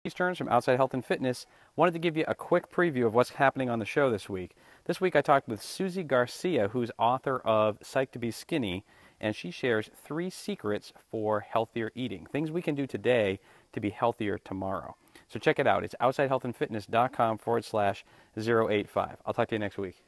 Stearns from Outside Health and Fitness. Wanted to give you a quick preview of what's happening on the show this week. This week I talked with Susie Garcia, who's author of Psyched to be Skinny, and she shares 3 secrets for healthier eating, things we can do today to be healthier tomorrow. So check it out. It's outsidehealthandfitness.com/085. I'll talk to you next week.